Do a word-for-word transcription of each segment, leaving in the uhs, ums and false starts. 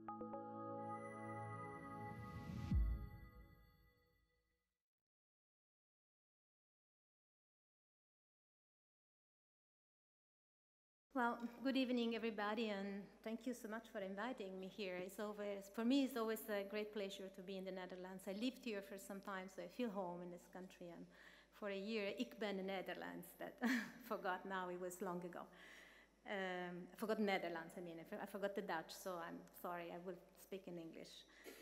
Well, good evening, everybody, and thank you so much for inviting me here. It's always, for me, it's always a great pleasure to be in the Netherlands. I lived here for some time, so I feel home in this country. And for a year, ik ben de Netherlands, but forgot now, it was long ago. Um, I forgot Netherlands, I mean, I forgot the Dutch, so I'm sorry, I will speak in English.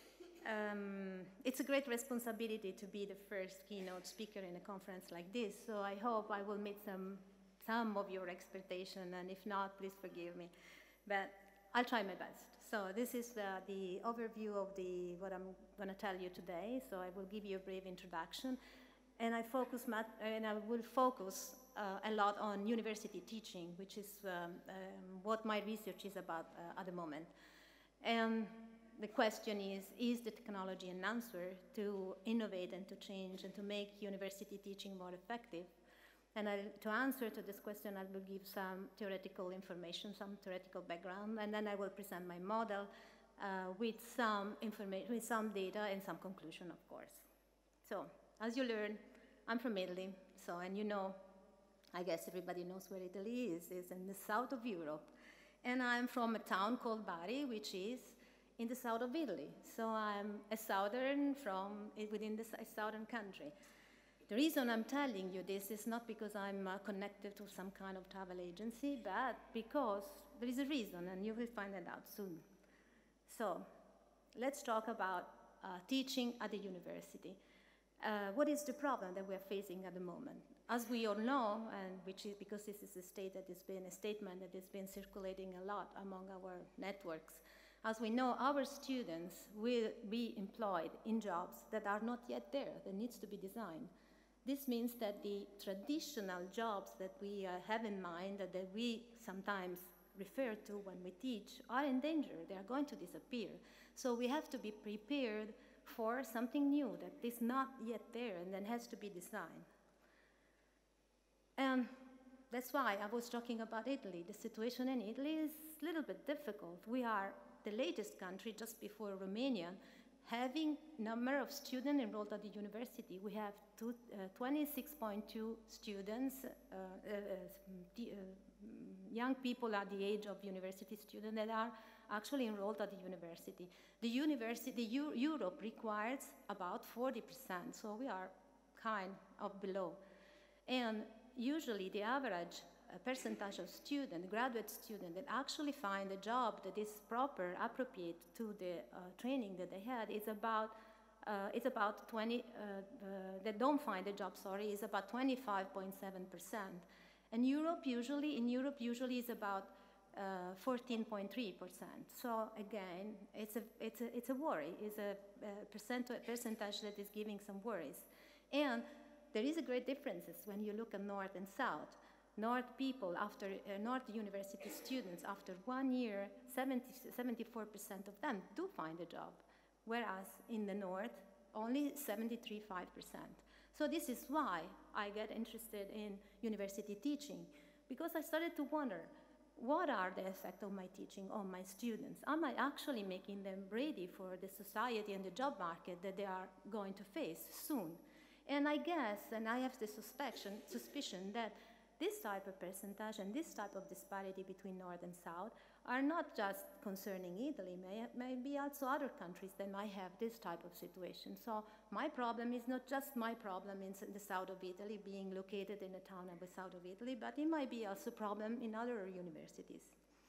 Um, it's a great responsibility to be the first keynote speaker in a conference like this, so I hope I will meet some some of your expectation, and if not, please forgive me. But I'll try my best. So this is uh, the overview of the what I'm going to tell you today. So I will give you a brief introduction, and I focus and I will focus uh, a lot on university teaching, which is um, um, what my research is about uh, at the moment. And the question is: is the technology an answer to innovate and to change and to make university teaching more effective? And I, to answer to this question, I will give some theoretical information, some theoretical background, and then I will present my model uh, with some information, with some data and some conclusion, of course. So, as you learn, I'm from Italy, so, and you know, I guess everybody knows where Italy is, it's in the south of Europe. And I'm from a town called Bari, which is in the south of Italy. So I'm a southern from within the southern country. The reason I'm telling you this is not because I'm uh, connected to some kind of travel agency, but because there is a reason, and you will find it out soon. So let's talk about uh, teaching at the university. Uh, what is the problem that we're facing at the moment? As we all know, and which is because this is a state that has been a statement that has been circulating a lot among our networks, as we know, our students will be employed in jobs that are not yet there, that needs to be designed. This means that the traditional jobs that we uh, have in mind, that, that we sometimes refer to when we teach, are in danger. They are going to disappear. So we have to be prepared for something new that is not yet there and then has to be designed. And that's why I was talking about Italy. The situation in Italy is a little bit difficult. We are the latest country, just before Romania, having number of students enrolled at the university. We have twenty-six point two students, uh, uh, uh, young people at the age of university students that are actually enrolled at the university. The university, Euro Europe requires about forty percent, so we are kind of below. And usually the average a percentage of students, graduate students, that actually find a job that is proper, appropriate to the uh, training that they had, is about, uh, it's about twenty, uh, uh, that don't find a job, sorry, is about twenty-five point seven percent. And Europe usually, in Europe usually is about fourteen point three percent. So again, it's a, it's a, it's a worry, it's a, a percent, percentage that is giving some worries. And there is a great differences when you look at North and South. North people, after uh, North university students, after one year, seventy-four percent of them do find a job, whereas in the North, only seventy-three point five percent. So this is why I get interested in university teaching, because I started to wonder, what are the effects of my teaching on my students? Am I actually making them ready for the society and the job market that they are going to face soon? And I guess, and I have the suspicion, suspicion that this type of percentage and this type of disparity between North and South are not just concerning Italy, may, maybe also other countries that might have this type of situation. So my problem is not just my problem in the south of Italy, being located in a town in the south of Italy, but it might be also a problem in other universities.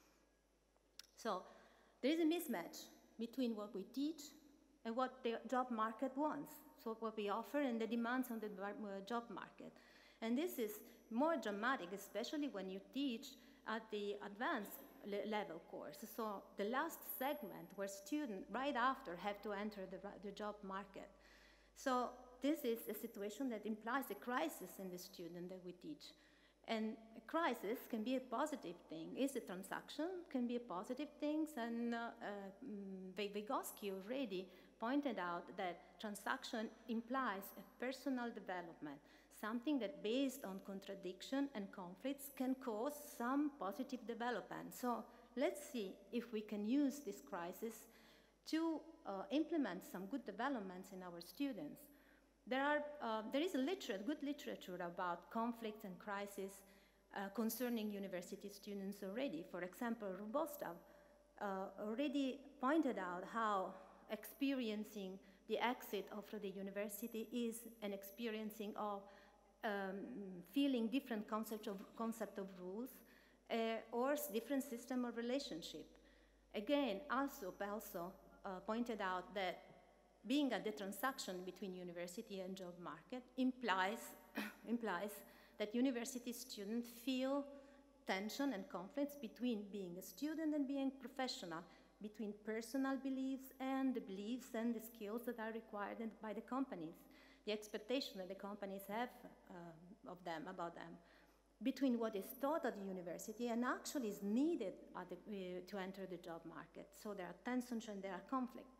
So there is a mismatch between what we teach and what the job market wants. So what we offer and the demands on the job market. And this is more dramatic, especially when you teach at the advanced le level course. So the last segment where students right after have to enter the, the job market. So this is a situation that implies a crisis in the student that we teach. And a crisis can be a positive thing. Is a transaction, can be a positive thing. And uh, uh, Vygotsky already pointed out that transaction implies a personal development, something that based on contradiction and conflicts can cause some positive development. So let's see if we can use this crisis to uh, implement some good developments in our students. There, are, uh, there is a literate, good literature about conflicts and crises uh, concerning university students already. For example, Rubostov uh, already pointed out how experiencing the exit of the university is an experiencing of um, feeling different concept of, concept of rules uh, or different system of relationship. Again, Alsop also uh, pointed out that being at the transaction between university and job market implies, implies that university students feel tension and conflicts between being a student and being professional, between personal beliefs and the beliefs and the skills that are required by the companies, the expectation that the companies have uh, of them, about them, between what is taught at the university and actually is needed at the, uh, to enter the job market. So there are tensions and there are conflicts.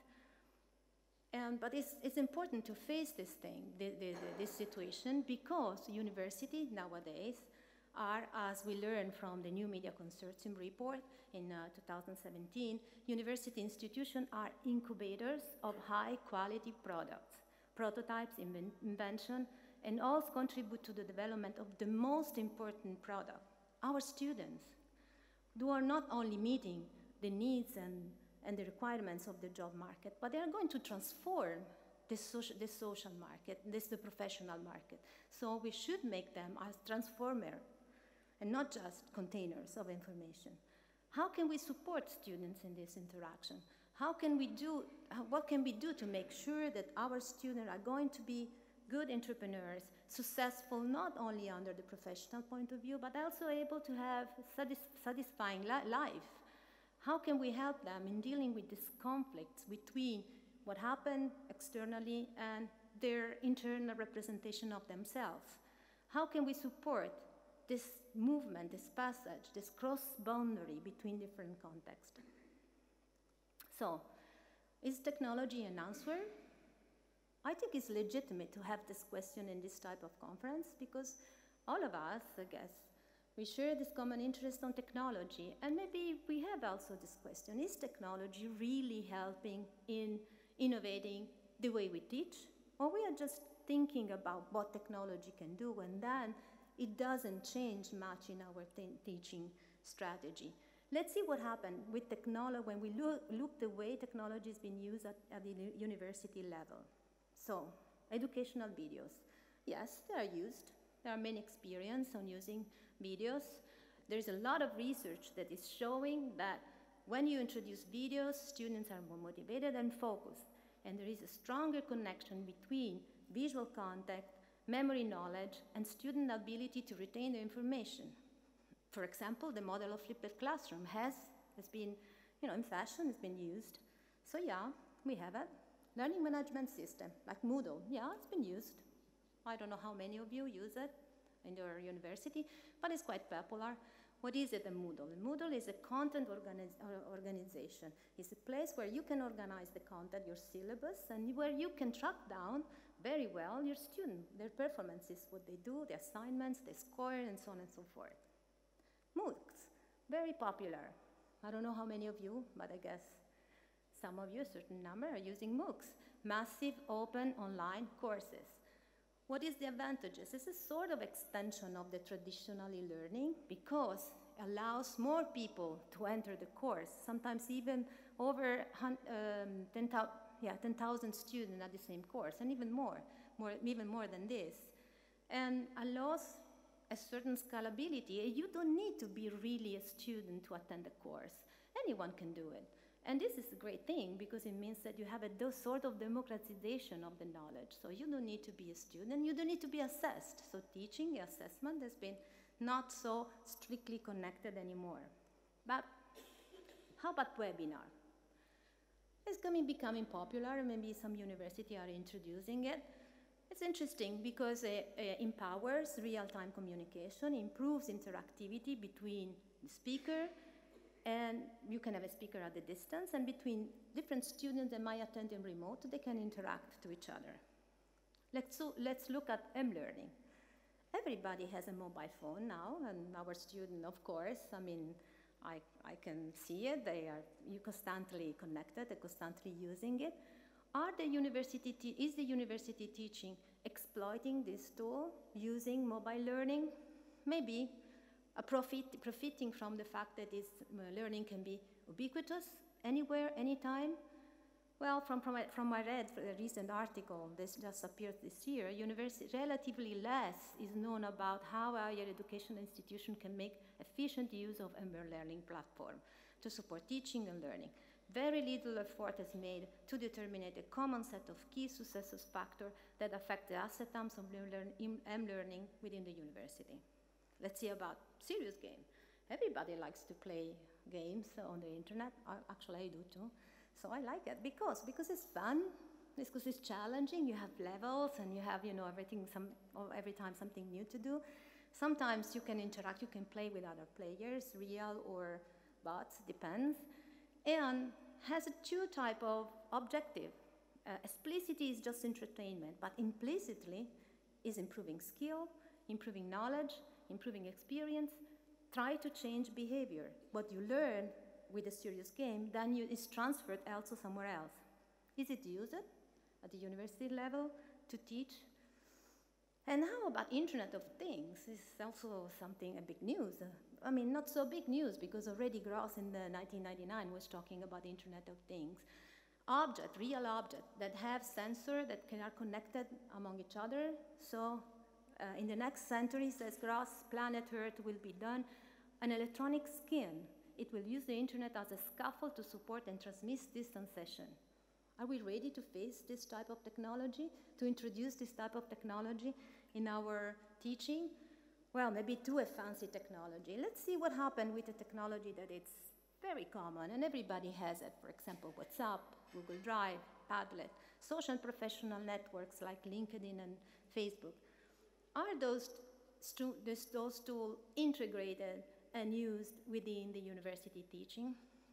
And, but it's, it's important to face this thing, the, the, the, this situation, because universities nowadays are, as we learned from the New Media Consortium report in uh, two thousand seventeen, university institutions are incubators of high quality products, prototypes, inven invention, and all contribute to the development of the most important product, our students, who are not only meeting the needs and and the requirements of the job market, but they are going to transform this social, this social market, this the professional market. So we should make them as transformers and not just containers of information. How can we support students in this interaction? How can we do, what can we do to make sure that our students are going to be good entrepreneurs, successful not only under the professional point of view, but also able to have satis satisfying li life? How can we help them in dealing with this conflict between what happened externally and their internal representation of themselves? How can we support this movement, this passage, this cross-boundary between different contexts? So, is technology an answer? I think it's legitimate to have this question in this type of conference because all of us, I guess, we share this common interest on technology, and maybe we have also this question, is technology really helping in innovating the way we teach? Or we are just thinking about what technology can do, and then it doesn't change much in our teaching strategy. Let's see what happened with technology when we look, look the way technology is being used at, at the university level. So, educational videos. Yes, they are used. There are many experience on using videos. There's a lot of research that is showing that when you introduce videos, students are more motivated and focused. And there is a stronger connection between visual contact, memory knowledge, and student ability to retain the information. For example, the model of flipped classroom has, has been, you know, in fashion, has been used. So yeah, we have it. Learning management system, like Moodle, yeah, it's been used. I don't know how many of you use it in your university, but it's quite popular. What is it, a Moodle? A Moodle is a content organiz organization. It's a place where you can organize the content, your syllabus, and where you can track down very well your student, their performances, what they do, the assignments, the score, and so on and so forth. MOOCs, very popular. I don't know how many of you, but I guess some of you, a certain number, are using MOOCs, massive open online courses. What is the advantages? It's a sort of extension of the traditional e-learning because it allows more people to enter the course, sometimes even over um, ten thousand yeah, ten thousand students at the same course, and even more, more, even more than this, and allows a certain scalability. You don't need to be really a student to attend the course. Anyone can do it. And this is a great thing because it means that you have a sort of democratization of the knowledge. So you don't need to be a student, you don't need to be assessed. So teaching, assessment has been not so strictly connected anymore. But how about webinar? It's coming, becoming popular, maybe some universities are introducing it. It's interesting because it, it empowers real-time communication, improves interactivity between the speaker, and you can have a speaker at a distance, and between different students that might attend in remote, they can interact to each other. Let's, so, let's look at M-learning. Everybody has a mobile phone now, and our student, of course. I mean, I, I can see it. They are you constantly connected, they're constantly using it. Are the university is the university teaching exploiting this tool, using mobile learning? Maybe a profit, profiting from the fact that this learning can be ubiquitous, anywhere, anytime. Well, from, from, from my read a recent article, this just appeared this year, university, relatively less is known about how a higher education institution can make efficient use of a learning platform to support teaching and learning. Very little effort is made to determine a common set of key success factors that affect the outcomes of M-learning within the university. Let's see about serious game. Everybody likes to play games on the internet. I, actually, I do too. So I like it because because it's fun, because it's challenging. You have levels and you have you know everything some every time something new to do. Sometimes you can interact, you can play with other players, real or bots, depends. And has a two type of objective. Uh, explicitly is just entertainment, but implicitly is improving skill, improving knowledge, improving experience. Try to change behavior. What you learn with a serious game, then you, is transferred also somewhere else. Is it used at the university level to teach? And how about Internet of Things? This is also something, a big news. Uh, I mean, not so big news, because already Gross in the nineteen ninety-nine was talking about the Internet of Things. Object, real object, that have sensors that can, are connected among each other. So uh, in the next century, says Gross, planet Earth will be done an electronic skin. It will use the internet as a scaffold to support and transmit distance session. Are we ready to face this type of technology, to introduce this type of technology in our teaching? Well, maybe too a fancy technology. Let's see what happened with the technology that it's very common and everybody has it. For example, WhatsApp, Google Drive, Padlet, social and professional networks like LinkedIn and Facebook. Are those, this, those tools integrated and used within the university teaching?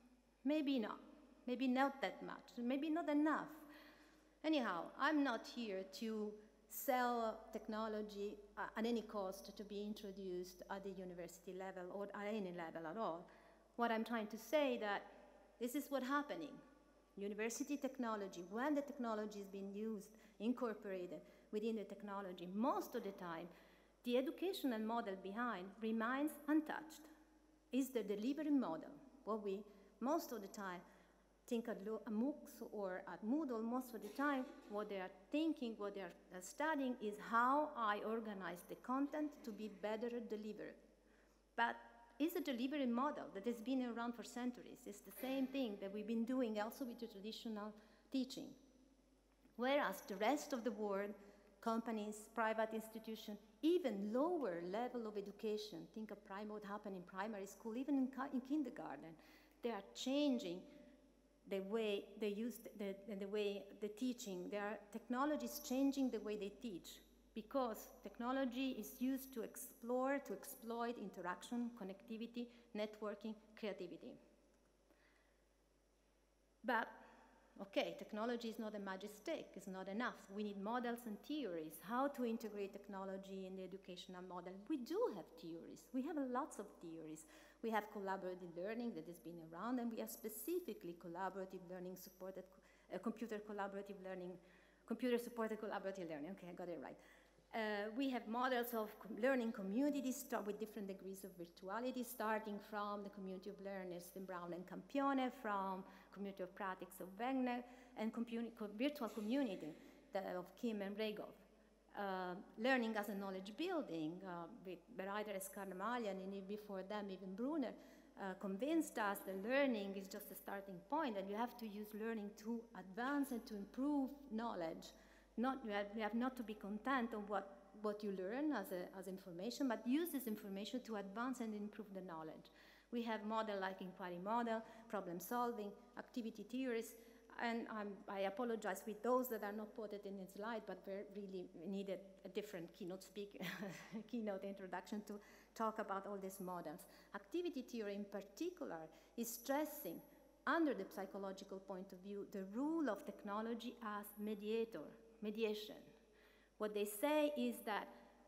Maybe not. Maybe not that much. Maybe not enough. Anyhow, I'm not here to sell technology uh, at any cost to be introduced at the university level or at any level at all. What I'm trying to say that this is what's happening. University technology, when the technology is being used, incorporated within the technology, most of the time, the educational model behind remains untouched. Is the delivery model. What we, most of the time, think at MOOCs or at Moodle, most of the time, what they are thinking, what they are studying is how I organize the content to be better delivered. But it's a delivery model that has been around for centuries. It's the same thing that we've been doing also with the traditional teaching. Whereas the rest of the world, companies, private institutions, even lower level of education, think of prime, what happened in primary school, even in, in kindergarten, they are changing the way they use the, the, the way the teaching. There are technologies changing the way they teach because technology is used to explore, to exploit interaction, connectivity, networking, creativity. But okay, technology is not a magic stick, it's not enough. We need models and theories, how to integrate technology in the educational model. We do have theories, we have lots of theories. We have collaborative learning that has been around, and we have specifically collaborative learning supported, uh, computer collaborative learning, computer supported collaborative learning, okay, I got it right. Uh, we have models of com learning communities start with different degrees of virtuality, starting from the community of learners in Brown and Campione, from community of practice of Wegner, and co virtual community of Kim and Regoff. Uh, learning as a knowledge building, uh, with Bereider and Skarnamalian, and before them even Brunner, uh, convinced us that learning is just a starting point, and you have to use learning to advance and to improve knowledge. Not, you, have, you have not to be content on what, what you learn as, a, as information, but use this information to advance and improve the knowledge. We have models like inquiry model, problem solving, activity theories, and um, I apologize with those that are not put it in the slide, but we really needed a different keynote speaker, keynote introduction to talk about all these models. Activity theory in particular is stressing, under the psychological point of view, the role of technology as mediator, mediation. What they say is that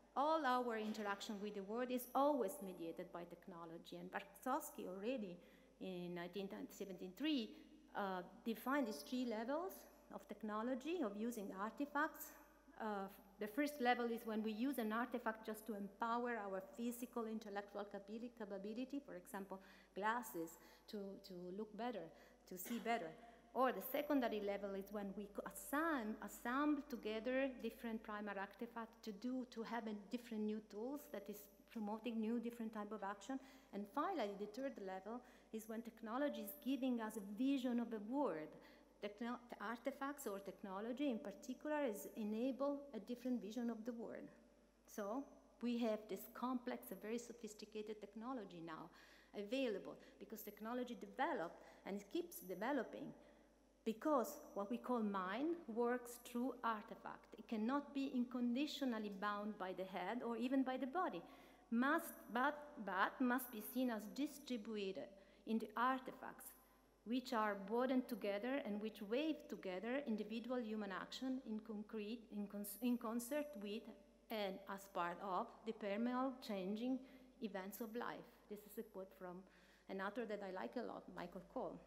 all our interaction with the world is always mediated by technology. And Bartkowski already in nineteen seventy-three uh, defined these three levels of technology, of using artifacts. Uh, the first level is when we use an artifact just to empower our physical, intellectual capability, for example, glasses to, to look better, to see better. Or the secondary level is when we assemble, assemble together different primary artifacts to do, to have a different new tools that is promoting new different type of action. And finally, the third level is when technology is giving us a vision of a world. Techno artifacts or technology in particular is enable a different vision of the world. So we have this complex, a very sophisticated technology now available because technology developed and it keeps developing. Because what we call mind works through artifact. It cannot be unconditionally bound by the head or even by the body, must, but, but must be seen as distributed in the artifacts, which are burdened together and which wave together individual human action in concrete, in, in concert with and as part of the permeable changing events of life. This is a quote from an author that I like a lot, Michael Cole.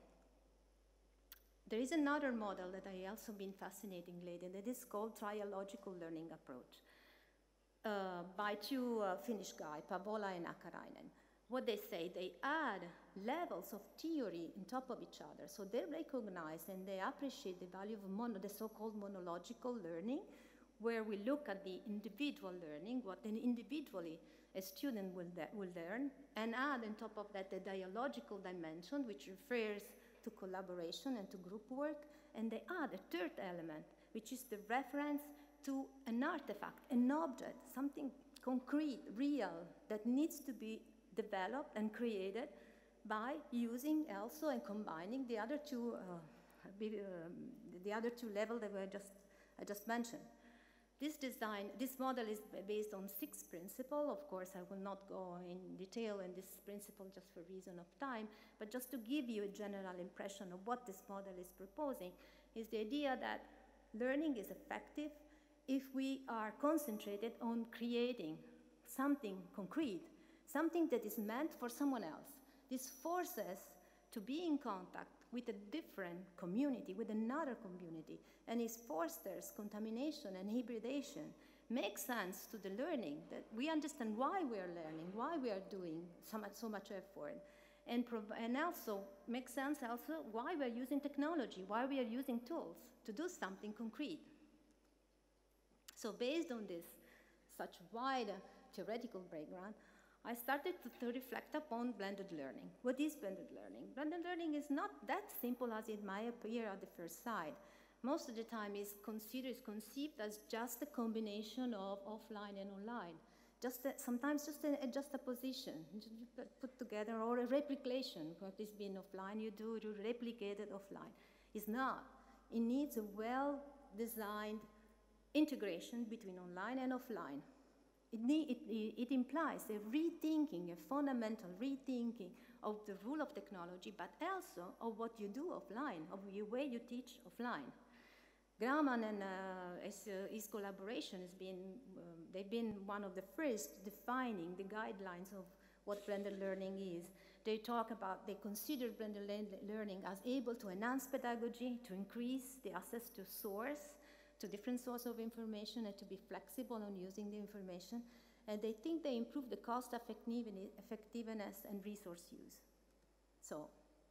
There is another model that I also been fascinating lately that is called trialogical learning approach uh, by two uh, Finnish guys, Pavola and Akarainen. What they say, they add levels of theory on top of each other. So they recognize and they appreciate the value of mono, the so-called monological learning, where we look at the individual learning, what then individually a student will, will learn, and add on top of that the dialogical dimension, which refers to collaboration and to group work, and they add a third element, which is the reference to an artifact, an object, something concrete, real, that needs to be developed and created by using also and combining the other two, uh, the other two levels that were just, I just mentioned. This design, this model is based on six principles. Of course, I will not go in detail in this principle just for reason of time, but just to give you a general impression of what this model is proposing, is the idea that learning is effective if we are concentrated on creating something concrete, something that is meant for someone else. This forces to be in contact with a different community, with another community, and it fosters contamination and hybridization. Makes sense to the learning, that we understand why we are learning, why we are doing so much, so much effort, and, and also makes sense also why we are using technology, why we are using tools to do something concrete. So based on this, such wide theoretical background, I started to, to reflect upon blended learning. What is blended learning? Blended learning is not that simple as it might appear at the first sight. Most of the time is considered, is conceived as just a combination of offline and online. Just a, sometimes just a, a juxtaposition, put together, or a replication. What is being offline, you do, you replicate it offline. It's not. It needs a well-designed integration between online and offline. It, need, it, it implies a rethinking, a fundamental rethinking of the rule of technology, but also of what you do offline, of the way you teach offline. Grauman and uh, his, uh, his collaboration has been, um, they've been one of the first defining the guidelines of what blended learning is. They talk about, they consider blended le learning as able to enhance pedagogy, to increase the access to source, to different sources of information, and to be flexible on using the information. And they think they improve the cost effectiveness and resource use. So,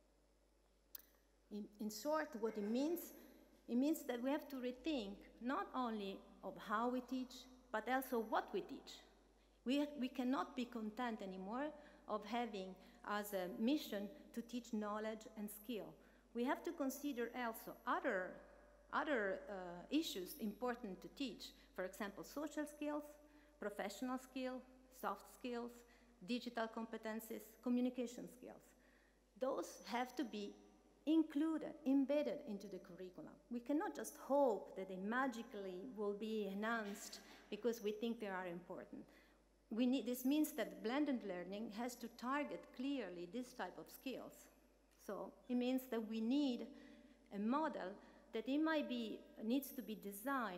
in, in short, what it means, it means that we have to rethink not only of how we teach, but also what we teach. We, we cannot be content anymore of having as a mission to teach knowledge and skill. We have to consider also other Other uh, issues important to teach, for example, social skills, professional skills, soft skills, digital competencies, communication skills. Those have to be included, embedded into the curriculum. We cannot just hope that they magically will be enhanced because we think they are important. We need, this means that blended learning has to target clearly this type of skills. So it means that we need a model that it might be, needs to be designed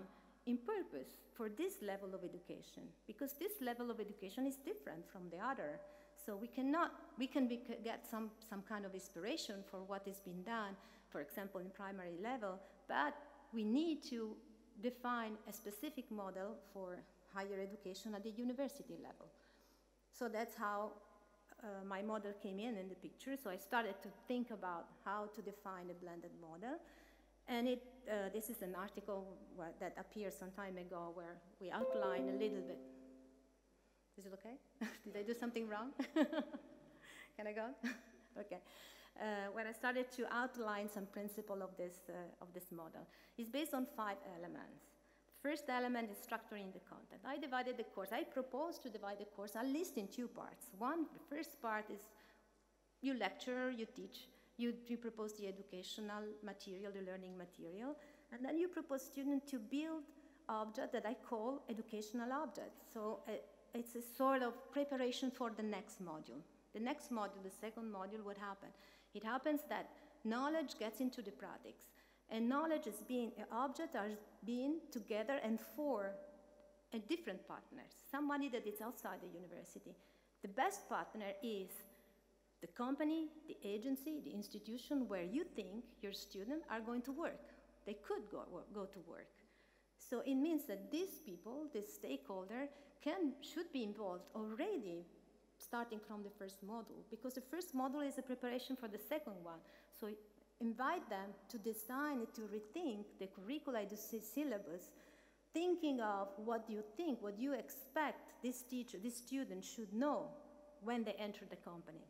in purpose for this level of education, because this level of education is different from the other. So we cannot, we can be, get some, some kind of inspiration for what is being done, for example, in primary level, but we need to define a specific model for higher education at the university level. So that's how uh, my model came in in the picture. So I started to think about how to define a blended model. And it, uh, this is an article that appeared some time ago where we outline a little bit. Is it okay? Did I do something wrong? Can I go? Okay. Uh, where I started to outline some principle of this, uh, of this model. It's based on five elements. The first element is structuring the content. I divided the course. I proposed to divide the course at least in two parts. One, the first part is you lecture, you teach, you, you propose the educational material, the learning material, and then you propose students to build objects that I call educational objects. So uh, it's a sort of preparation for the next module. The next module, the second module, what happens? It happens that knowledge gets into the practice, and knowledge is being, objects are being together and for a different partners, somebody that is outside the university. The best partner is the company, the agency, the institution where you think your students are going to work. They could go, go to work. So it means that these people, this stakeholder, can, should be involved already starting from the first module, because the first module is a preparation for the second one. So invite them to design, to rethink the curricula, the syllabus, thinking of what you think, what you expect this teacher, this student should know when they enter the company.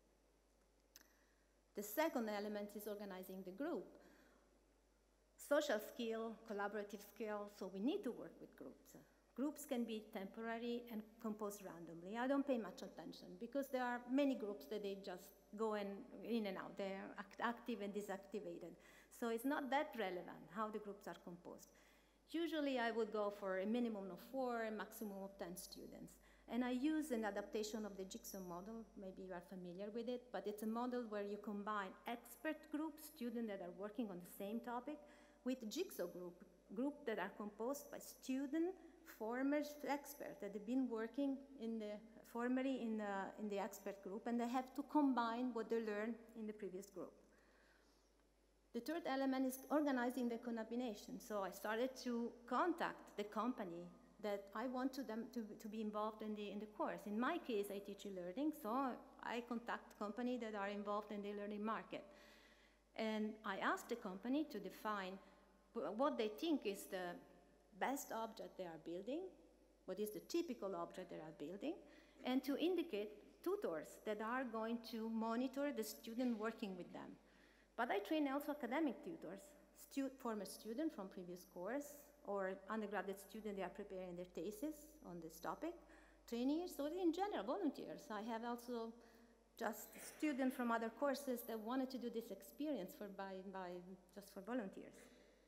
The second element is organizing the group. Social skill, collaborative skill, so we need to work with groups. Groups can be temporary and composed randomly. I don't pay much attention because there are many groups that they just go in, in and out. They're act active and deactivated. So it's not that relevant how the groups are composed. Usually I would go for a minimum of four, a maximum of ten students. And I use an adaptation of the Jigsaw model. Maybe you are familiar with it, but it's a model where you combine expert groups, students that are working on the same topic, with Jigsaw group, groups that are composed by students, former experts that have been working in the, formerly in the, in the expert group, and they have to combine what they learned in the previous group. The third element is organizing the combination. So I started to contact the company that I want to them to, to be involved in the, in the course. In my case, I teach e-learning, so I contact companies that are involved in the learning market. And I asked the company to define what they think is the best object they are building, what is the typical object they are building, and to indicate tutors that are going to monitor the student working with them. But I train also academic tutors, stu former students from previous course, or undergraduate students, they are preparing their thesis on this topic, trainees, or in general, volunteers. I have also just students from other courses that wanted to do this experience for by, by just for volunteers.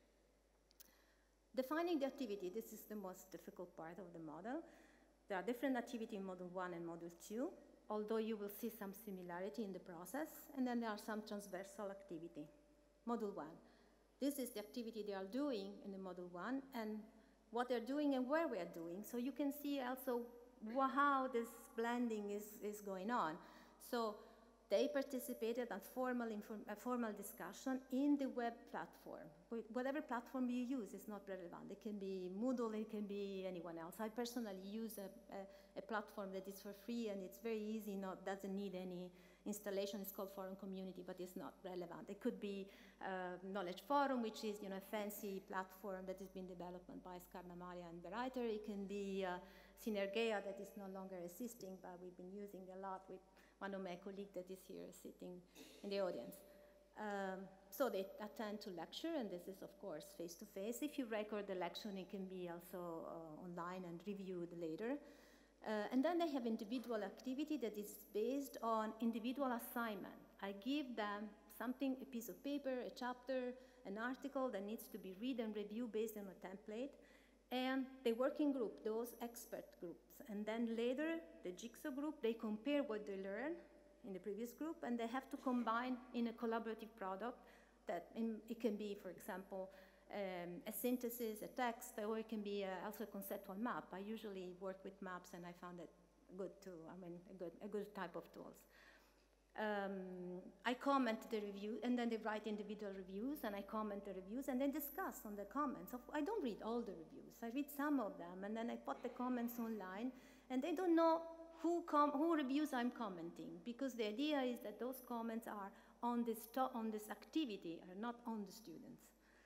Defining the activity, this is the most difficult part of the model. There are different activities in Module one and Module two, although you will see some similarity in the process, and then there are some transversal activity. Module one. This is the activity they are doing in the Module one, and what they're doing and where we are doing. So you can see also how this blending is, is going on. So they participated in formal, a formal discussion in the web platform. Whatever platform you use is not relevant. It can be Moodle, it can be anyone else. I personally use a, a, a platform that is for free and it's very easy, not, doesn't need any installation. It's called Forum Community, but it's not relevant. It could be uh, Knowledge Forum, which is you know, a fancy platform that has been developed by Skarna Maria and Bereiter. It can be uh, Synergeia that is no longer existing, but we've been using a lot with one of my colleagues that is here sitting in the audience. Um, so they attend to lecture, and this is, of course, face-to-face. If you record the lecture, it can be also uh, online and reviewed later. Uh, and then they have individual activity that is based on individual assignment. I give them something, a piece of paper, a chapter, an article that needs to be read and reviewed based on a template. And the working group, those expert groups. And then later, the Jigsaw group, they compare what they learned in the previous group, and they have to combine in a collaborative product that in, it can be, for example, um, a synthesis, a text, or it can be uh, also a conceptual map. I usually work with maps, and I found it good too. I mean, a good, a good type of tools. Um, I comment the review, and then they write individual reviews, and I comment the reviews, and then discuss on the comments. I don't read all the reviews. I read some of them, and then I put the comments online, and they don't know who, com who reviews I'm commenting, because the idea is that those comments are on this, on this activity, are not on the students.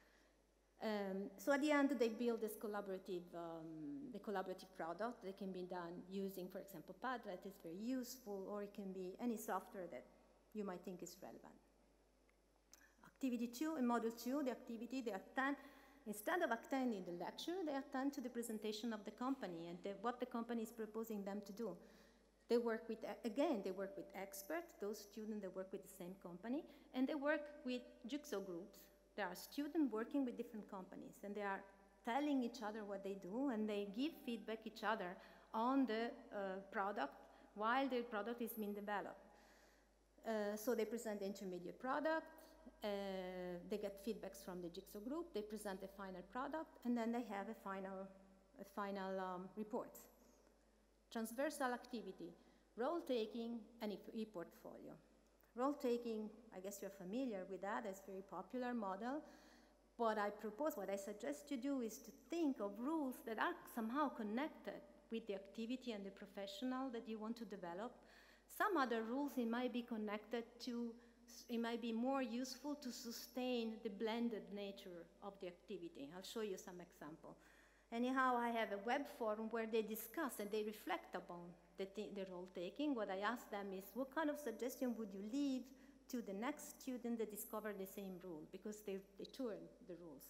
Um, so at the end, they build this collaborative, um, the collaborative product that can be done using, for example, Padlet. It's very useful, or it can be any software that you might think is relevant. Activity two, in module two, the activity, they attend, instead of attending the lecture, they attend to the presentation of the company and the, what the company is proposing them to do. They work with, again, they work with experts, those students that work with the same company, and they work with jigsaw groups. There are students working with different companies, and they are telling each other what they do, and they give feedback each other on the uh, product while the product is being developed. Uh, so they present the intermediate product, uh, they get feedbacks from the jigsaw group, they present the final product, and then they have a final, a final um, report. Transversal activity, role-taking, and e-portfolio. Role-taking, I guess you're familiar with that, it's a very popular model. What I propose, what I suggest you do is to think of rules that are somehow connected with the activity and the professional that you want to develop. Some other rules, it might be connected to, it might be more useful to sustain the blended nature of the activity. I'll show you some example. Anyhow, I have a web forum where they discuss and they reflect upon the, the role-taking. What I ask them is, what kind of suggestion would you leave to the next student that discovered the same rule? Because they, they turn the rules.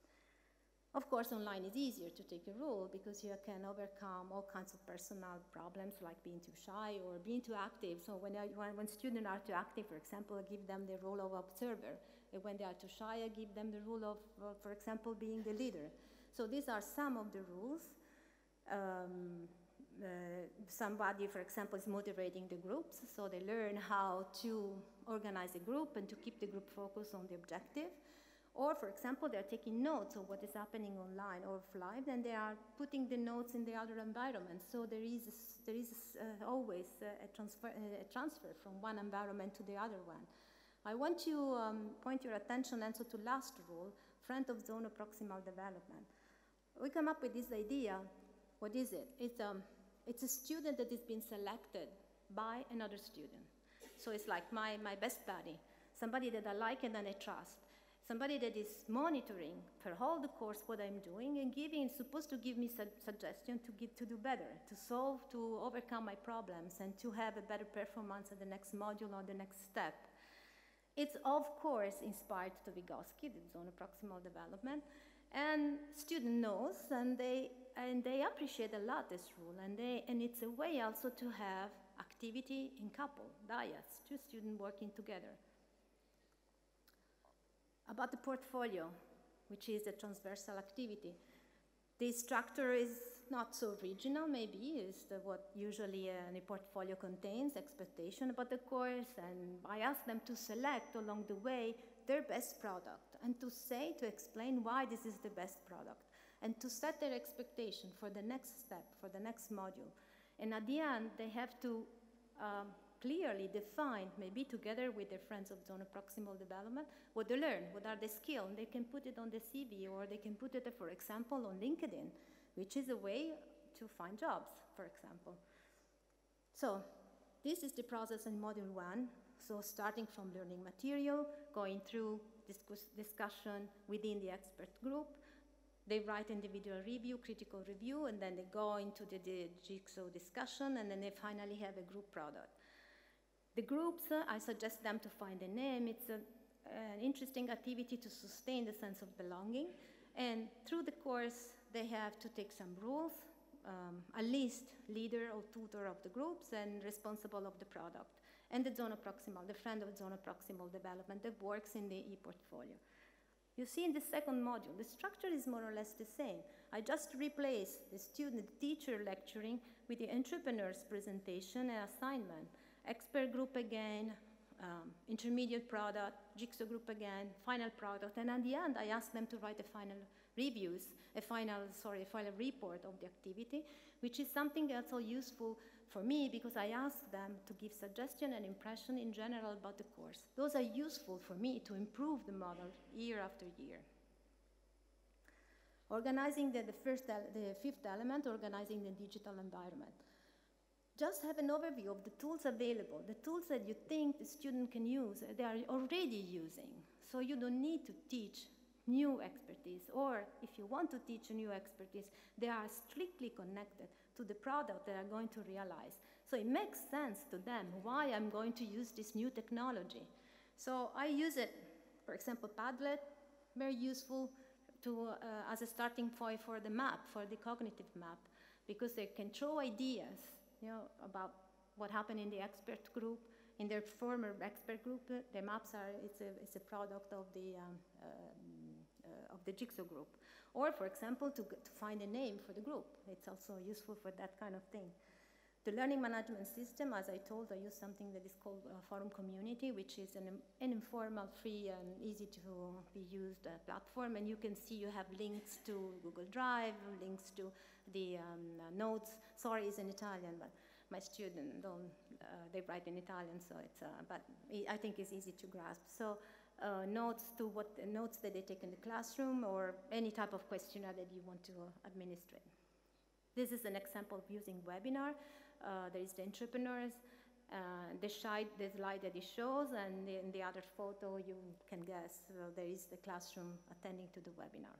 Of course, online is easier to take a rule because you can overcome all kinds of personal problems like being too shy or being too active. So when, I, when, when students are too active, for example, I give them the role of observer. And when they are too shy, I give them the role of, uh, for example, being the leader. So these are some of the rules. Um, uh, somebody, for example, is moderating the groups, so they learn how to organize a group and to keep the group focused on the objective. Or, for example, they're taking notes of what is happening online or offline, and they are putting the notes in the other environment. So there is, there is uh, always uh, a, transfer, uh, a transfer from one environment to the other one. I want to um, point your attention also to last rule, friend of zone of proximal development. We come up with this idea. What is it? It's, um, it's a student that is being selected by another student. So it's like my, my best buddy, somebody that I like and then I trust, somebody that is monitoring for all the course what I'm doing and giving, supposed to give me su suggestion to, get, to do better, to solve, to overcome my problems and to have a better performance at the next module or the next step. It's, of course, inspired to Vygotsky, the zone of proximal development, and student knows, and they, and they appreciate a lot this rule, and, they, and it's a way also to have activity in couple, dyads, two students working together. About the portfolio, which is a transversal activity. The structure is not so original, maybe, is the, what usually a portfolio contains, expectation about the course, and I ask them to select along the way their best product, and to say, to explain why this is the best product, and to set their expectation for the next step, for the next module. And at the end, they have to um, clearly define, maybe together with their friends of zone of proximal development, what they learn, what are the skills, and they can put it on the C V, or they can put it, for example, on LinkedIn, which is a way to find jobs, for example. So this is the process in module one. So starting from learning material, going through discuss discussion within the expert group, they write individual review, critical review, and then they go into the, the jigsaw discussion, and then they finally have a group product. The groups, uh, I suggest them to find a name. It's a, an interesting activity to sustain the sense of belonging. And through the course, they have to take some rules, um, at least leader or tutor of the groups and responsible of the product. And the zone of proximal, the friend of zone of proximal development that works in the e-portfolio. You see in the second module, the structure is more or less the same. I just replace the student teacher lecturing with the entrepreneur's presentation and assignment. Expert group again, um, intermediate product, jigsaw group again, final product, and at the end I ask them to write a final reviews, a final, sorry, a final report of the activity, which is something also useful for me because I ask them to give suggestion and impression in general about the course. Those are useful for me to improve the model year after year. Organizing the, the, first the fifth element, organizing the digital environment. Just have an overview of the tools available, the tools that you think the student can use, they are already using. So you don't need to teach new expertise, or if you want to teach a new expertise, they are strictly connected to the product they are going to realize. So it makes sense to them why I'm going to use this new technology. So I use it, for example, Padlet, very useful to, uh, as a starting point for the map, for the cognitive map, because they can throw ideas, you know, about what happened in the expert group, in their former expert group. The maps are, it's a, it's a product of the, um, uh, uh, of the jigsaw group. Or, for example, to, to find a name for the group. It's also useful for that kind of thing. The learning management system, as I told, I use something that is called uh, Forum Community, which is an, an informal, free, and easy to be used uh, platform. And you can see you have links to Google Drive, links to the um, uh, notes. Sorry, it's in Italian, but my students don't, uh, they write in Italian, so it's, uh, but I think it's easy to grasp. So uh, notes to what notes that they take in the classroom, or any type of questionnaire that you want to uh, administrate. This is an example of using webinar. Uh, there is the entrepreneurs, uh, the, slide, the slide that it shows, and in the other photo you can guess uh, there is the classroom attending to the webinar.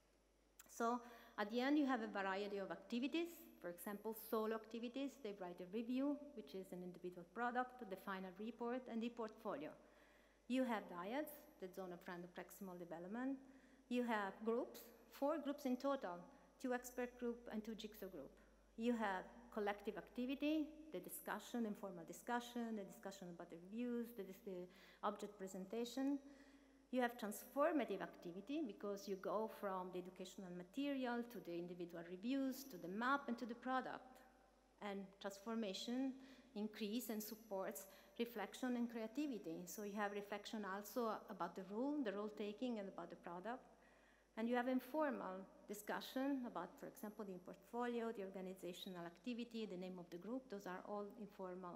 So at the end you have a variety of activities. For example, solo activities, they write a review, which is an individual product, the final report, and the portfolio. You have dyads, the zone of random proximal development. You have groups, four groups in total, two expert group and two jigsaw group. You have collective activity, the discussion, informal discussion, the discussion about the reviews, the, the object presentation. You have transformative activity because you go from the educational material to the individual reviews, to the map, and to the product. And transformation increase and supports reflection and creativity. So you have reflection also about the rule, the role taking, and about the product. And you have informal discussion about, for example, the portfolio, the organizational activity, the name of the group. Those are all informal,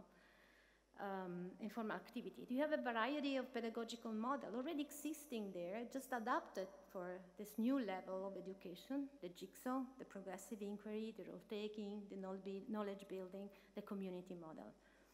um, informal activity. You have a variety of pedagogical model already existing there, just adapted for this new level of education, the jigsaw, the progressive inquiry, the role-taking, the knowledge building, the community model.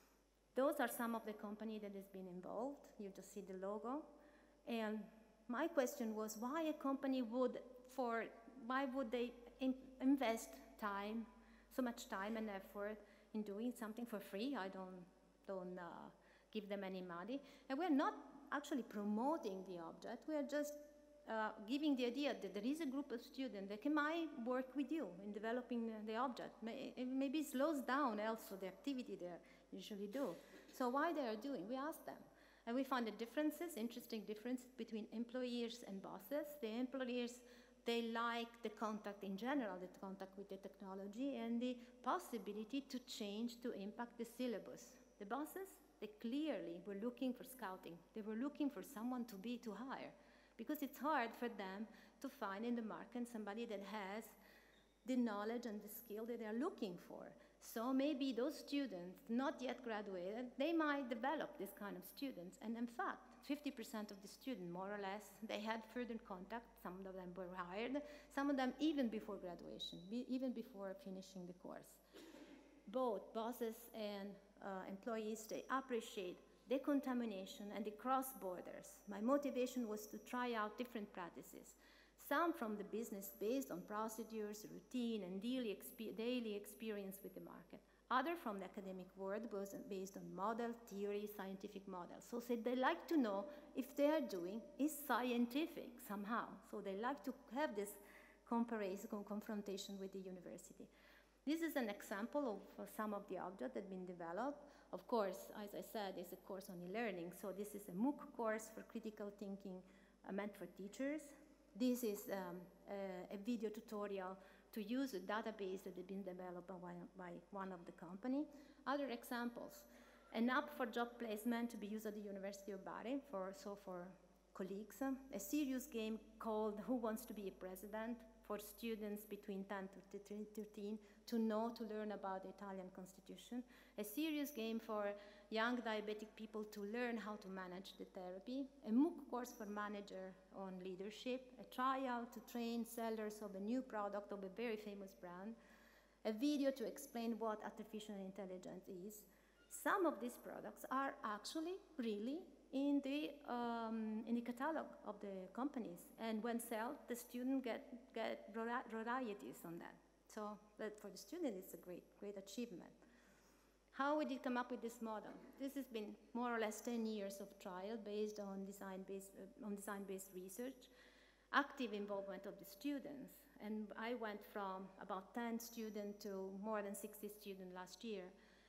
Those are some of the company that has been involved. You just see the logo. And my question was why a company would, for, why would they in, invest time, so much time and effort in doing something for free? I don't, don't uh, give them any money. And we're not actually promoting the object. We are just uh, giving the idea that there is a group of students that can might work with you in developing the object. It maybe slows down also the activity they usually do. So why they are doing? We ask them. And we found the differences, interesting differences between employers and bosses. The employers, they like the contact in general, the contact with the technology, and the possibility to change to impact the syllabus. The bosses, they clearly were looking for scouting. They were looking for someone to be, to hire, because it's hard for them to find in the market somebody that has the knowledge and the skill that they are looking for. So maybe those students, not yet graduated, they might develop this kind of students. And in fact, fifty percent of the students, more or less, they had further contact. Some of them were hired, some of them even before graduation, be, even before finishing the course. Both bosses and uh, employees, they appreciate decontamination and the cross borders. My motivation was to try out different practices. Some from the business based on procedures, routine, and daily, expe daily experience with the market. Other from the academic world was based on model, theory, scientific models. So, so they like to know if they are doing is scientific somehow. So they like to have this comparison, confrontation with the university. This is an example of uh, some of the objects that have been developed. Of course, as I said, it's a course on e-learning. So this is a MOOC course for critical thinking uh, meant for teachers. This is um, a, a video tutorial to use a database that had been developed by, by one of the company. Other examples, An app for job placement to be used at the University of Bari, for, so for colleagues. A serious game called Who Wants to be a President, for students between ten to thirteen to know, to learn about the Italian constitution. A serious game for young diabetic people to learn how to manage the therapy. A MOOC course for manager on leadership. A trial to train sellers of a new product of a very famous brand. A video to explain what artificial intelligence is. Some of these products are actually really in the, um, in the catalog of the companies. And when sold, the student get, get royalties on that. So that for the student, it's a great, great achievement. How we did come up with this model? This has been more or less ten years of trial based on design-based uh, on design-based research, active involvement of the students. And I went from about ten students to more than sixty students last year.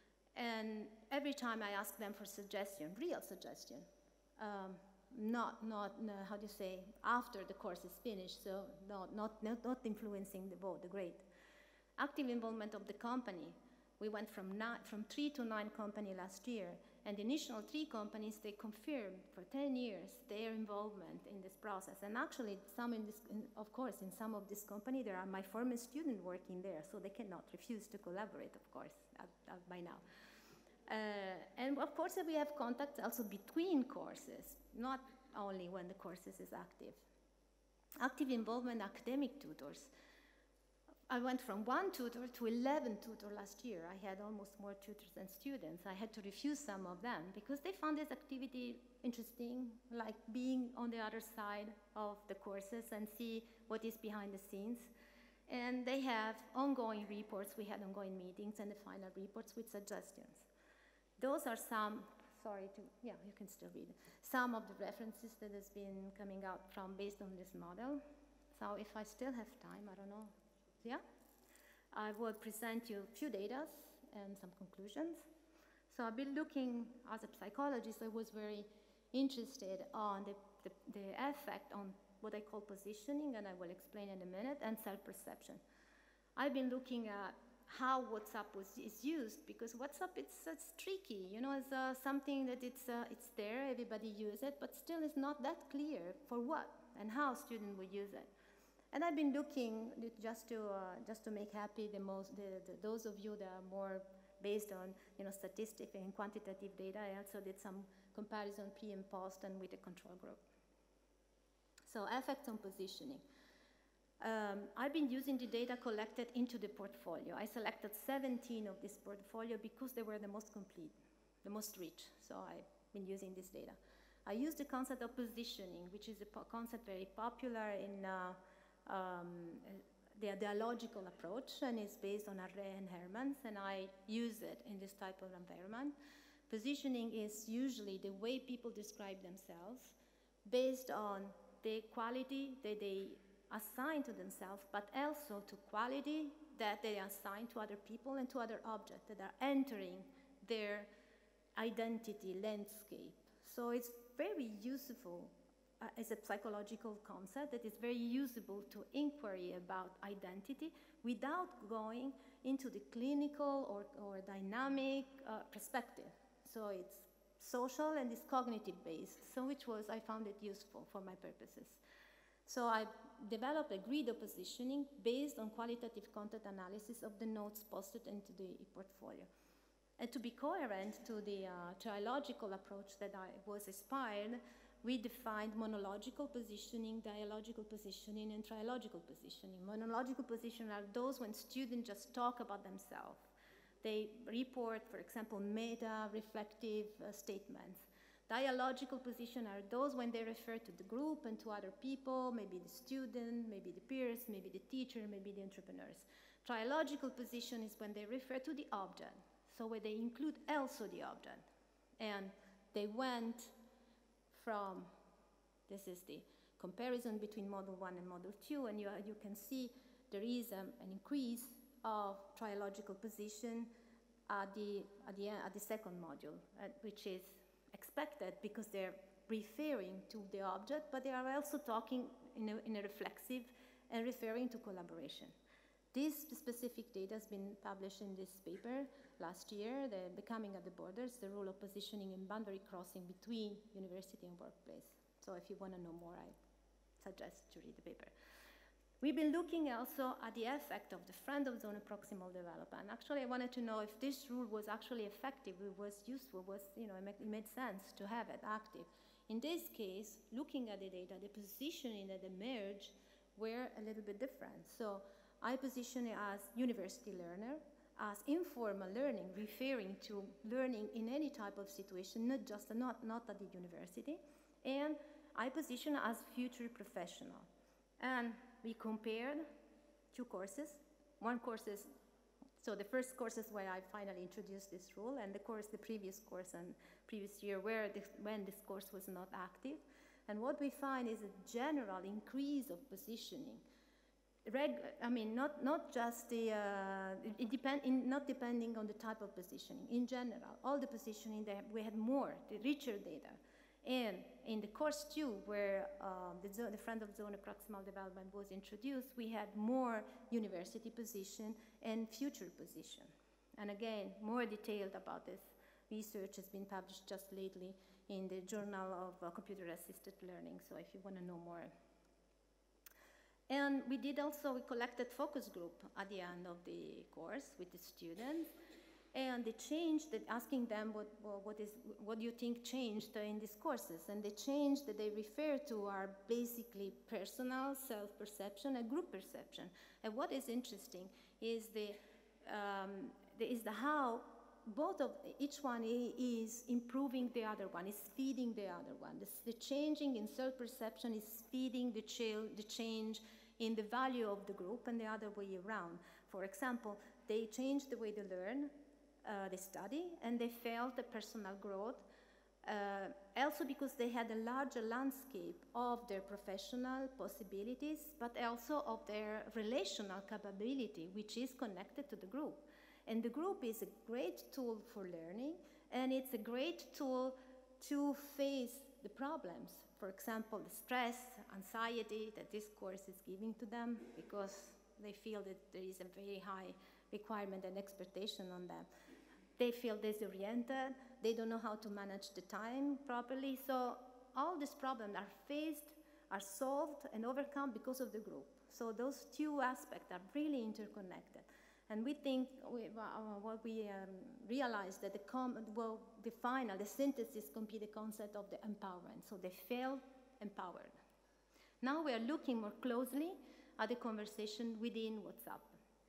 And every time I ask them for suggestion, real suggestion, um, not, not no, how do you say, after the course is finished, so not, not, not, not influencing the vote, the grade. Active involvement of the company. We went from, nine, from three to nine companies last year, and the initial three companies, they confirmed for ten years their involvement in this process. And actually, some in this, in, of course, in some of this company, there are my former students working there, so they cannot refuse to collaborate, of course, at, at, by now. Uh, and of course, we have contacts also between courses, not only when the courses is active. Active involvement academic tutors. I went from one tutor to eleven tutors last year. I had almost more tutors than students. I had to refuse some of them because they found this activity interesting, like being on the other side of the courses and see what is behind the scenes. And they have ongoing reports. We had ongoing meetings and the final reports with suggestions. Those are some, sorry to, yeah, you can still read, some of the references that has been coming out from based on this model. So if I still have time, I don't know. Yeah, I will present you a few data and some conclusions. So I've been looking, as a psychologist, I was very interested on the, the, the effect on what I call positioning, and I will explain in a minute, and self-perception. I've been looking at how WhatsApp was, is used, because WhatsApp, it's, it's tricky, you know, it's uh, something that it's, uh, it's there, everybody uses it, but still it's not that clear for what and how students will use it. And I've been looking just to uh, just to make happy the most the, the, those of you that are more based on you know statistic and quantitative data. I also did some comparison pre and post and with the control group. So effects on positioning. Um, I've been using the data collected into the portfolio. I selected seventeen of this portfolio because they were the most complete, the most rich. So I've been using this data. I used the concept of positioning, which is a po concept very popular in. Uh, Um, the dialogical approach, and it's based on Arre and Hermans, and I use it in this type of environment. Positioning is usually the way people describe themselves based on the quality that they assign to themselves, but also to quality that they assign to other people and to other objects that are entering their identity landscape. So it's very useful Uh, as a psychological concept that is very usable to inquiry about identity without going into the clinical or, or dynamic uh, perspective. So it's social and it's cognitive based, so which was, I found it useful for my purposes. So I developed a grid of positioning based on qualitative content analysis of the notes posted into the portfolio. And to be coherent to the uh, trilogical approach that I was inspired, we defined monological positioning, dialogical positioning, and trilogical positioning. Monological positioning are those when students just talk about themselves. They report, for example, meta-reflective uh, statements. Dialogical position are those when they refer to the group and to other people, maybe the student, maybe the peers, maybe the teacher, maybe the entrepreneurs. Trilogical position is when they refer to the object, so where they include also the object. And they went from, this is the comparison between model one and model two, and you, you can see there is um, an increase of trilogical position at the, at the, at the second module, uh, which is expected because they're referring to the object, but they are also talking in a, in a reflexive and referring to collaboration. This specific data has been published in this paper last year, the Becoming at the Borders, the role of positioning and boundary crossing between university and workplace. So if you want to know more, I suggest to read the paper. We've been looking also at the effect of the friend of zone and proximal development. Actually, I wanted to know if this rule was actually effective, it was useful, was, you know, it made sense to have it active. In this case, looking at the data, the positioning that emerged were a little bit different. So I position it as university learner, as informal learning, referring to learning in any type of situation, not just not, not at the university, and I position as future professional. And we compared two courses. One course is, so the first course is where I finally introduced this rule, and the course, the previous course and previous year where this, when this course was not active. And what we find is a general increase of positioning. Reg, I mean, not, not just the, uh, it depend, in, not depending on the type of positioning. In general, all the positioning, they, we had more, the richer data. And in the course two, where um, the, zone, the friend of zone of proximal development was introduced, we had more university position and future position. And again, more detailed about this research has been published just lately in the Journal of uh, Computer-Assisted Learning, so if you want to know more. And we did also, we collected focus group at the end of the course with the students. And they changed, that asking them what, what, is, what do you think changed in these courses. And the change that they refer to are basically personal self-perception and group perception. And what is interesting is the, um, the, is the how both of, each one is improving the other one, is feeding the other one. The, the changing in self-perception is feeding the, the change in the value of the group and the other way around. For example, they changed the way they learn, Uh, they study, and they felt the personal growth, uh, also because they had a larger landscape of their professional possibilities, but also of their relational capability, which is connected to the group. And the group is a great tool for learning, and it's a great tool to face the problems. For example, the stress, anxiety that this course is giving to them, because they feel that there is a very high requirement and expectation on them. They feel disoriented, they don't know how to manage the time properly, so all these problems are faced, are solved, and overcome because of the group. So those two aspects are really interconnected. And we think, we, uh, what we um, realized that the, com well, the final, the synthesis can be the concept of the empowerment. So they feel empowered. Now we are looking more closely at the conversation within WhatsApp.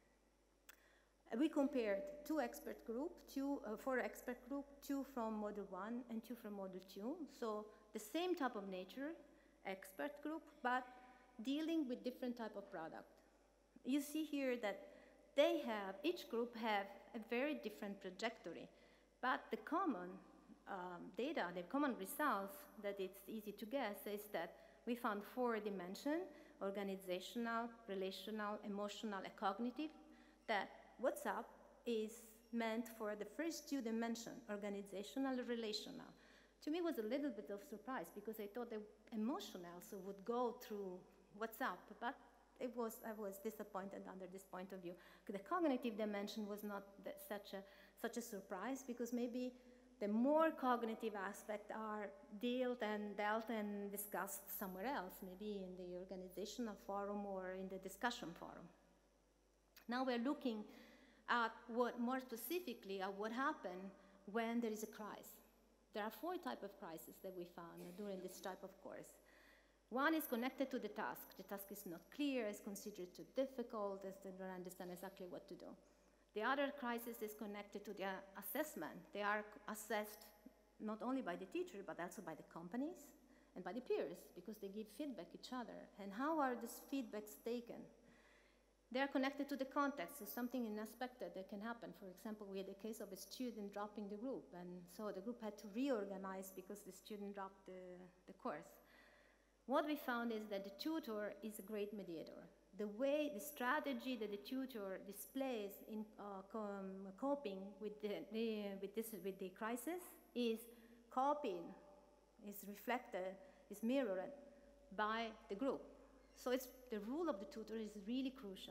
We compared two expert group, two, uh, four expert group, two from module one and two from module two. So the same type of nature, expert group, but dealing with different type of product. You see here that they have, each group have a very different trajectory, but the common um, data, the common results that it's easy to guess is that we found four dimensions, organizational, relational, emotional, and cognitive, that WhatsApp is meant for the first two dimensions, organizational and relational. To me, it was a little bit of surprise because I thought the emotional also would go through WhatsApp, but it was, I was disappointed under this point of view. The cognitive dimension was not that, such, a, such a surprise because maybe the more cognitive aspects are dealt and dealt and discussed somewhere else, maybe in the organizational forum or in the discussion forum. Now we're looking at what, more specifically, at what happened when there is a crisis. There are four types of crises that we found during this type of course. One is connected to the task. The task is not clear, is considered too difficult, as they don't understand exactly what to do. The other crisis is connected to the assessment. They are assessed not only by the teacher, but also by the companies and by the peers, because they give feedback each other. And how are these feedbacks taken? They are connected to the context, so something unexpected that can happen. For example, we had a case of a student dropping the group, and so the group had to reorganize because the student dropped the, the course. What we found is that the tutor is a great mediator. The way, the strategy that the tutor displays in uh, com coping with the, the, with, this, with the crisis is copied, is reflected, is mirrored by the group. So it's, the role of the tutor is really crucial.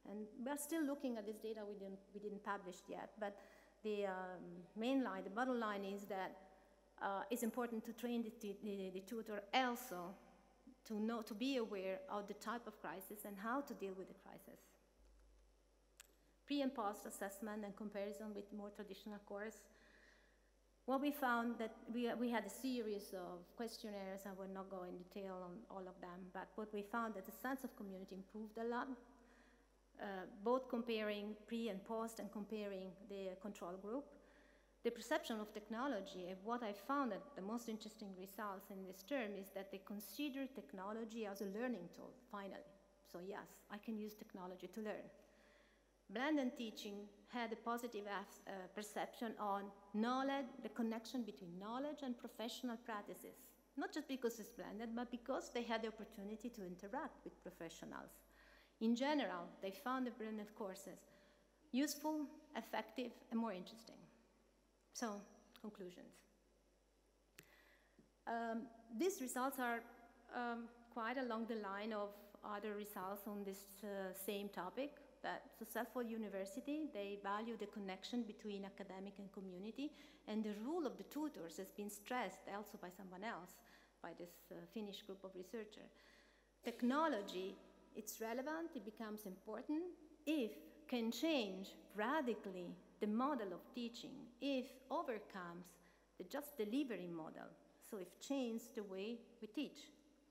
And we're still looking at this data we didn't, we didn't publish yet, but the um, main line, the bottom line is that uh, it's important to train the, the, the tutor also to know, to be aware of the type of crisis and how to deal with the crisis. Pre and post assessment and comparison with more traditional course. What we found that we, we had a series of questionnaires, I will not go in detail on all of them, but what we found that the sense of community improved a lot, uh, both comparing pre and post and comparing the control group. The perception of technology, and what I found that the most interesting results in this term is that they consider technology as a learning tool, finally. So yes, I can use technology to learn. Blended teaching had a positive uh, perception on knowledge, the connection between knowledge and professional practices. Not just because it's blended, but because they had the opportunity to interact with professionals. In general, they found the blended courses useful, effective, and more interesting. So, conclusions. Um, these results are um, quite along the line of other results on this uh, same topic. That successful university, they value the connection between academic and community, and the role of the tutors has been stressed also by someone else, by this uh, Finnish group of researchers. Technology, it's relevant, it becomes important if can change radically the model of teaching, if overcomes the just delivery model, so if change the way we teach.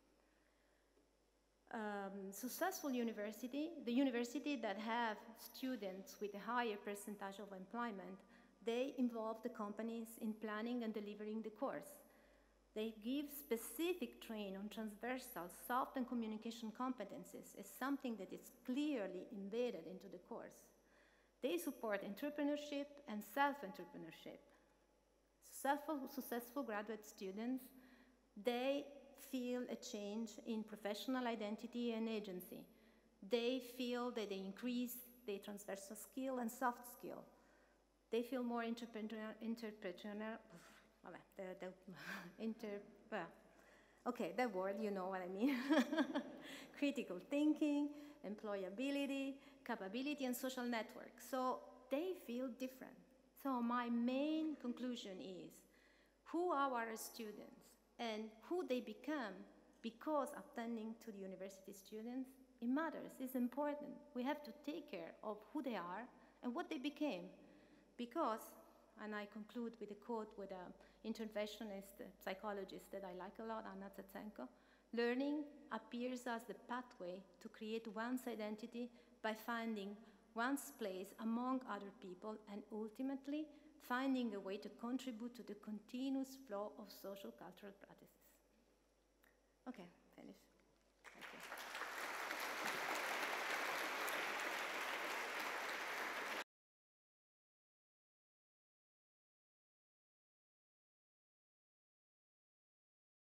Um, successful university, the university that have students with a higher percentage of employment, they involve the companies in planning and delivering the course. They give specific training on transversal soft and communication competencies as something that is clearly embedded into the course. They support entrepreneurship and self-entrepreneurship. Successful, successful graduate students, they feel a change in professional identity and agency. They feel that they increase their transversal skill and soft skill. They feel more entrepreneur, entrepreneur, the, the, inter, well, okay, that word, you know what I mean. Critical thinking, employability, capability, and social network. So they feel different. So my main conclusion is, who are our students? And who they become because of attending to the university students, it matters, it's important. We have to take care of who they are and what they became. Because, and I conclude with a quote with an interventionist psychologist that I like a lot, Anna Tsetsenko, learning appears as the pathway to create one's identity by finding one's place among other people and ultimately finding a way to contribute to the continuous flow of social cultural practices. Okay.